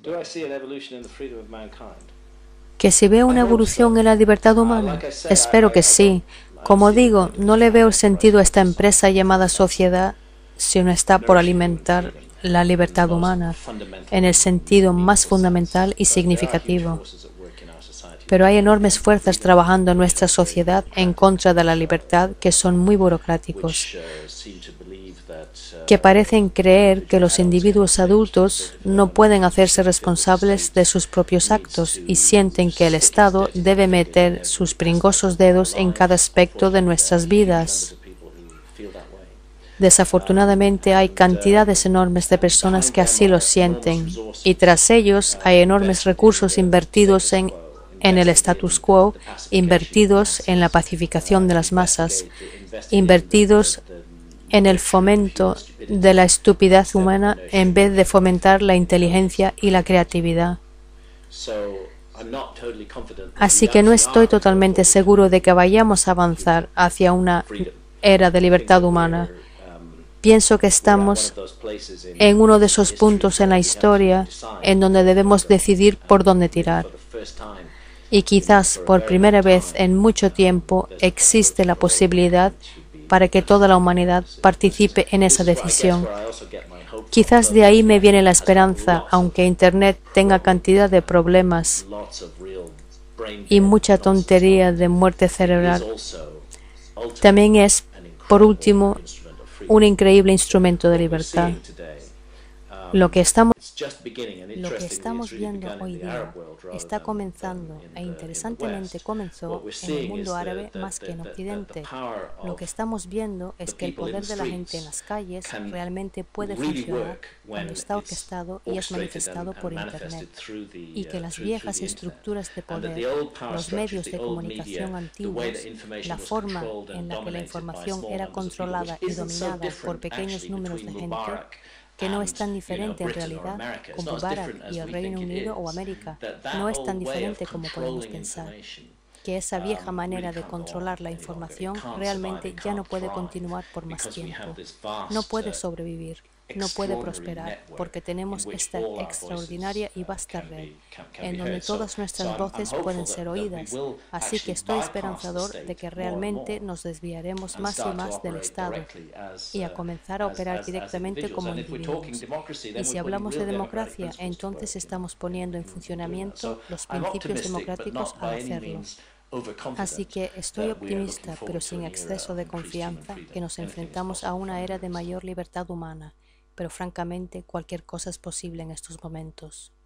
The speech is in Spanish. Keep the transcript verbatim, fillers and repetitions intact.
¿Que si veo una evolución en la libertad humana? Espero que sí. Como digo, no le veo el sentido a esta empresa llamada sociedad si no está por alimentar la libertad humana en el sentido más fundamental y significativo. Pero hay enormes fuerzas trabajando en nuestra sociedad en contra de la libertad que son muy burocráticos, que parecen creer que los individuos adultos no pueden hacerse responsables de sus propios actos y sienten que el Estado debe meter sus pringosos dedos en cada aspecto de nuestras vidas. Desafortunadamente hay cantidades enormes de personas que así lo sienten y tras ellos hay enormes recursos invertidos en, en el status quo, invertidos en la pacificación de las masas, invertidos en el fomento de la estupidez humana en vez de fomentar la inteligencia y la creatividad. Así que no estoy totalmente seguro de que vayamos a avanzar hacia una era de libertad humana. Pienso que estamos en uno de esos puntos en la historia en donde debemos decidir por dónde tirar. Y quizás por primera vez en mucho tiempo existe la posibilidad para que toda la humanidad participe en esa decisión. Quizás de ahí me viene la esperanza, aunque Internet tenga cantidad de problemas y mucha tontería de muerte cerebral. También es, por último, un increíble instrumento de libertad. Lo que estamos, lo que estamos viendo hoy día está comenzando e interesantemente comenzó en el mundo árabe más que en Occidente. Lo que estamos viendo es que el poder de la gente en las calles realmente puede funcionar cuando está orquestado y es manifestado por Internet, y que las viejas estructuras de poder, los medios de comunicación antiguos, la forma en la que la información era controlada y dominada por pequeños números de gente, que no es tan diferente en realidad como Bharat y el Reino Unido o América, no es tan diferente como podemos pensar, que esa vieja manera de controlar la información realmente ya no puede continuar por más tiempo, no puede sobrevivir, no puede prosperar, porque tenemos esta extraordinaria y vasta red, en donde todas nuestras voces pueden ser oídas, así que estoy esperanzador de que realmente nos desviaremos más y más del Estado y a comenzar a operar directamente como individuos. Y si hablamos de democracia, entonces estamos poniendo en funcionamiento los principios democráticos al hacerlo. Así que estoy optimista, pero sin exceso de confianza, que nos enfrentamos a una era de mayor libertad humana. Pero francamente cualquier cosa es posible en estos momentos.